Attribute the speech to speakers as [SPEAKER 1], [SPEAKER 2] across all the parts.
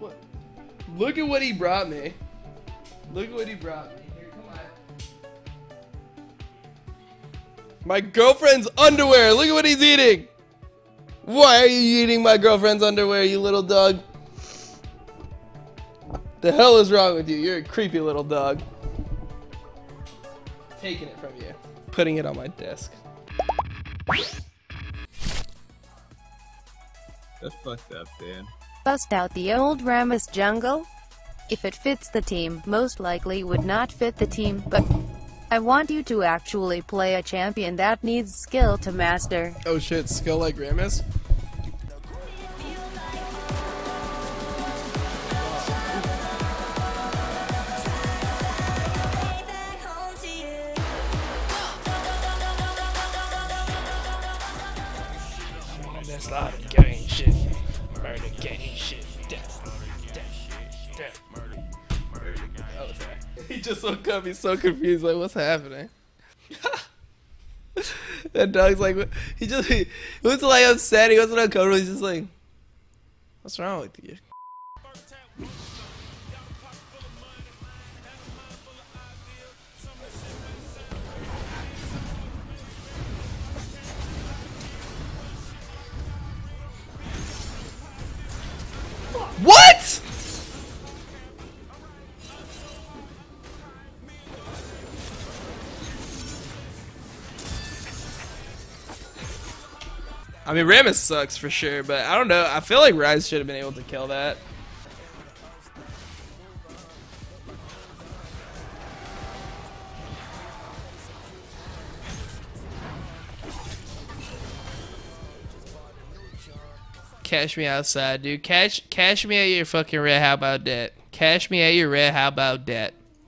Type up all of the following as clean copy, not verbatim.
[SPEAKER 1] What? Look at what he brought me. Look at what he brought me. Here, come on. My girlfriend's underwear. Look at what he's eating. Why are you eating my girlfriend's underwear, you little dog? The hell is wrong with you? You're a creepy little dog. Taking it from you. Putting it on my desk.
[SPEAKER 2] That's fucked up, Dan.
[SPEAKER 3] Bust out the old Rammus jungle? If it fits the team, most likely would not fit the team, but I want you to actually play a champion that needs skill to master.
[SPEAKER 1] Oh shit, skill like Rammus? That's not gang shit. Murder gang shit. Death. Oh, sorry. He just woke up, he's so confused, like, what's happening? That dog's like, he was like upset, he wasn't uncomfortable, he's just like, what's wrong with you? What? I mean, Rammus sucks for sure, but I don't know. I feel like Rise should have been able to kill that. Cash me outside, dude. Cash me at your fucking red. How about that? Cash me at your red. How about that?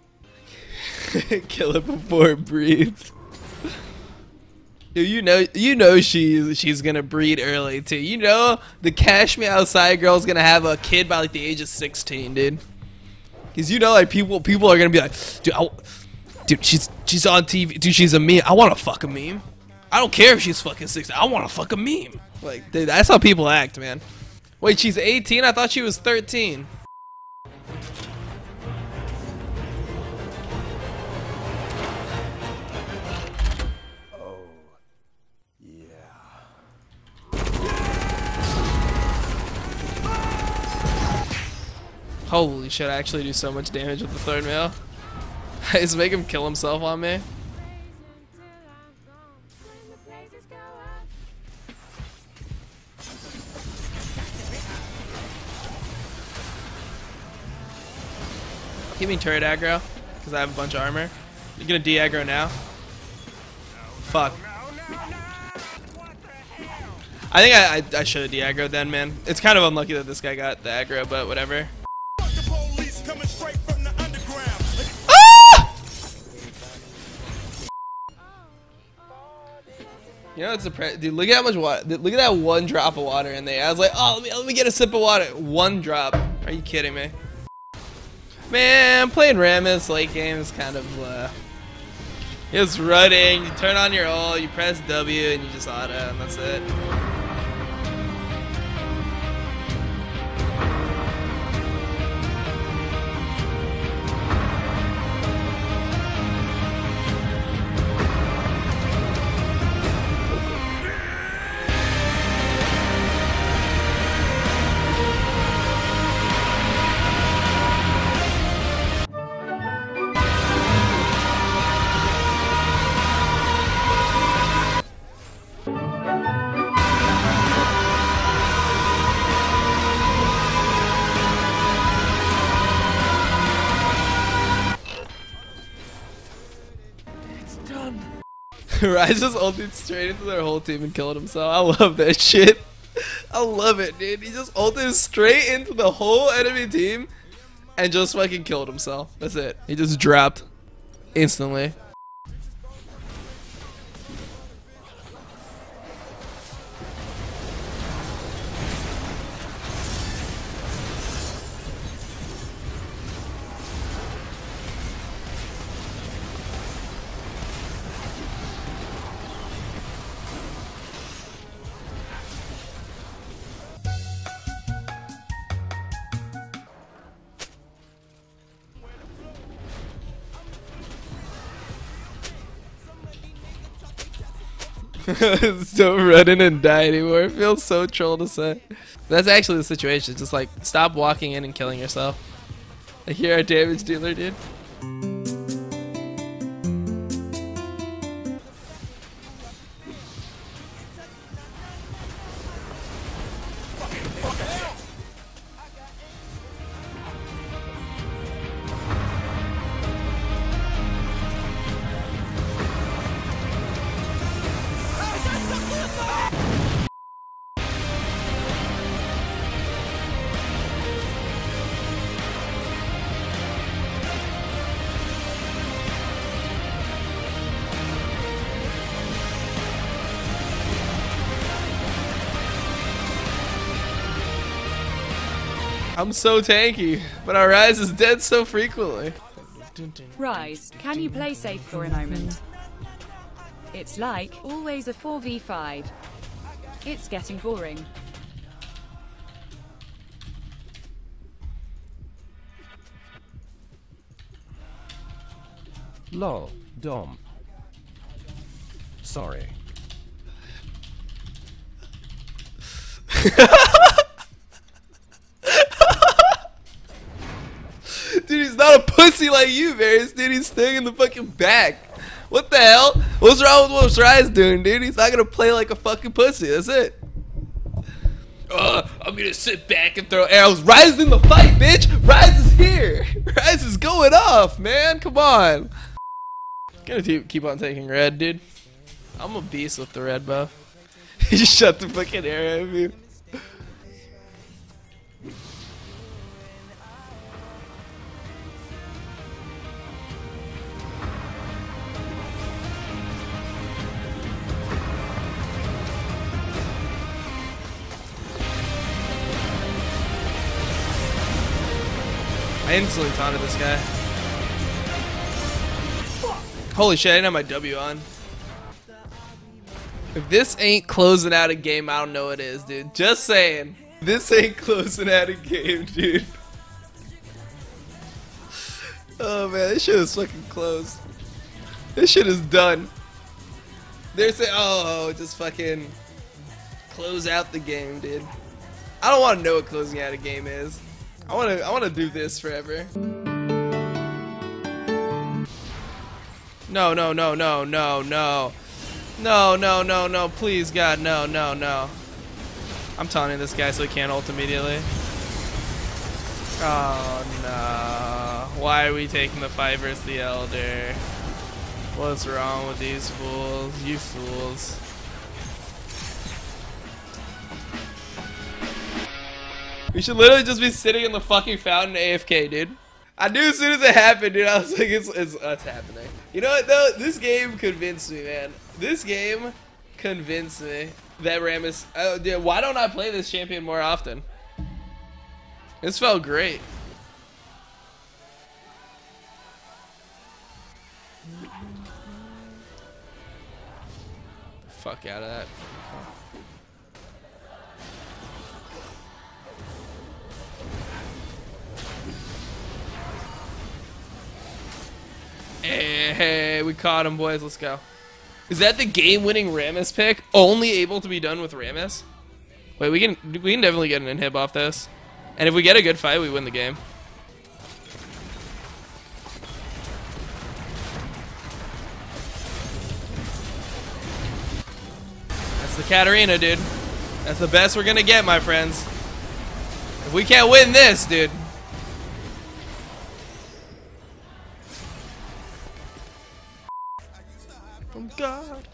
[SPEAKER 1] Kill it before it breeds. Dude, you know she's gonna breed early too. You know the Cash Me Outside girl's gonna have a kid by like the age of 16, dude. Cause you know like people are gonna be like, dude, she's on TV, dude. She's a meme. I want to fuck a meme. I don't care if she's fucking 16. I want to fuck a meme. Like, dude, that's how people act, man. Wait, she's 18? I thought she was 13.
[SPEAKER 4] Oh, yeah.
[SPEAKER 1] Holy shit, I actually do so much damage with the third mail. I just make him kill himself on me. Give me turret aggro, because I have a bunch of armor. You're gonna de-aggro now? Fuck. I think I should have de-aggroed then, man. It's kind of unlucky that this guy got the aggro, but whatever. Ah! You know, it's a dude. Look at how much water. Look at that one drop of water in there. I was like, oh, let me get a sip of water. One drop. Are you kidding me? Man, playing Rammus late game is kind of just running. You turn on your ult, you press W, and you just auto, and that's it. Rise just ulted straight into their whole team and killed himself. I love that shit. I love it, dude. He just ulted straight into the whole enemy team and just fucking killed himself. That's it. He just dropped instantly. Don't run in and die anymore. It feels so troll to say. That's actually the situation. Just like stop walking in and killing yourself. Like you're a damage dealer, dude. I'm so tanky, but our Rise is dead so frequently.
[SPEAKER 5] Rise, can you play safe for a moment? It's like, always a 4v5. It's getting boring.
[SPEAKER 6] Lol, Dom. Sorry.
[SPEAKER 1] Dude, he's not a pussy like you, Varys. Dude, he's staying in the fucking back. What the hell? What's wrong with what Rise doing, dude? He's not gonna play like a fucking pussy. That's it. I'm gonna sit back and throw arrows. Rise is in the fight, bitch. Rise is here. Rise is going off, man. Come on. Gonna keep on taking red, dude. I'm a beast with the red buff. He just shot the fucking arrow at me. I instantly taunted this guy. Holy shit, I didn't have my W on. If this ain't closing out a game, I don't know what is, dude. Just saying. This ain't closing out a game, dude. Oh man, this shit is fucking closed. This shit is done. They're saying, oh, just fucking close out the game, dude. I don't want to know what closing out a game is. I wanna do this forever. No, no, no, no, no, no. No, no, no, no, please God, no, no, no. I'm taunting this guy so he can't ult immediately. Oh no. Why are we taking the fight versus the Elder? What's wrong with these fools? You fools. We should literally just be sitting in the fucking fountain AFK, dude. I knew as soon as it happened, dude, I was like, it's happening. You know what, though? This game convinced me, man. This game convinced me that Rammus... dude, why don't I play this champion more often? This felt great. Fuck out of that. Hey, we caught him, boys. Let's go. Is that the game-winning Rammus pick? Only able to be done with Rammus? Wait, we can definitely get an inhib off this. And if we get a good fight, we win the game. That's the Katarina, dude. That's the best we're gonna get, my friends. If we can't win this, dude. Oh God.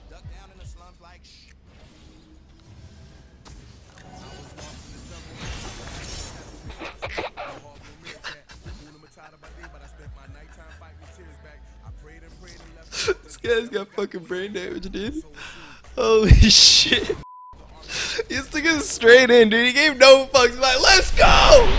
[SPEAKER 1] This guy's got fucking brain damage, dude. Holy shit. He just took it straight in, dude. He gave no fucks. He's like, let's go!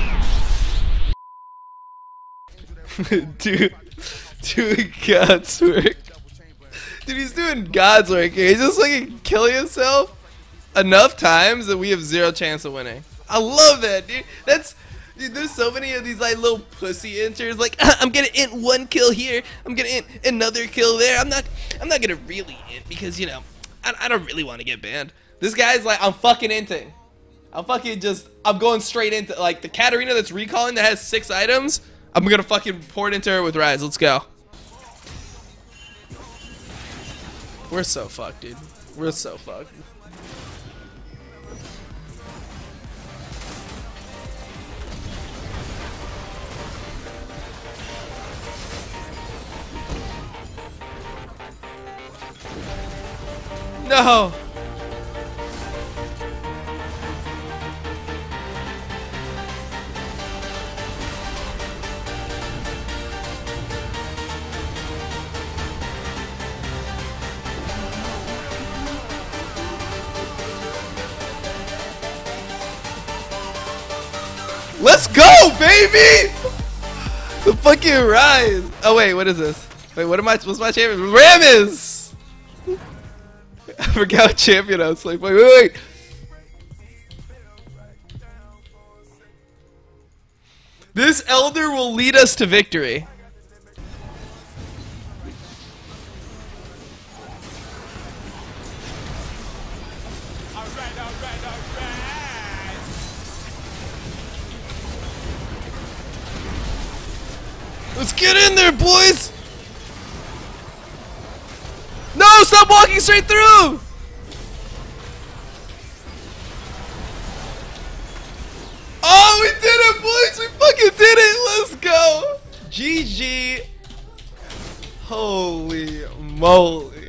[SPEAKER 1] Dude, doing God's work. Dude, he's doing God's work here. He's just like killing himself enough times that we have zero chance of winning. I love that, dude. Dude, there's so many of these like little pussy enters. Like, I'm gonna int one kill here. I'm gonna int another kill there. I'm not gonna really int because, you know, I don't really want to get banned. This guy's like, I'm fucking inting. I'm going straight into, like, the Katarina that's recalling that has 6 items. I'm gonna fucking pour it into her with Rise. Let's go. We're so fucked, dude. We're so fucked. No. Let's go, baby! The fucking Rise. Oh wait, what is this? Wait, what's my champion? Rammus! I forgot what champion I was like. Wait. This Elder will lead us to victory. Let's get in there, boys! No, stop walking straight through! Oh, we did it, boys! We fucking did it! Let's go! GG. Holy moly.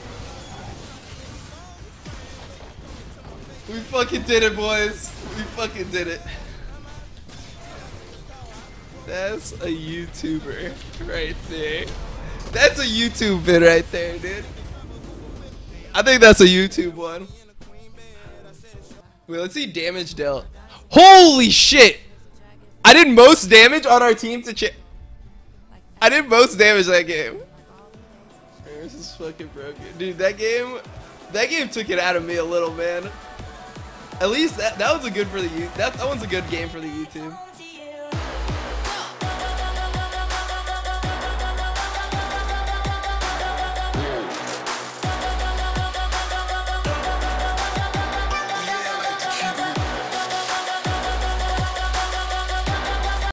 [SPEAKER 1] We fucking did it, boys. We fucking did it. That's a YouTuber right there. That's a YouTube vid right there, dude. I think that's a YouTube one. Wait, let's see damage dealt. Holy shit! I did most damage on our team to I did most damage that game. This is fucking broken. Dude, that game took it out of me a little, man. At least that was a good for the that one's a good game for the YouTube.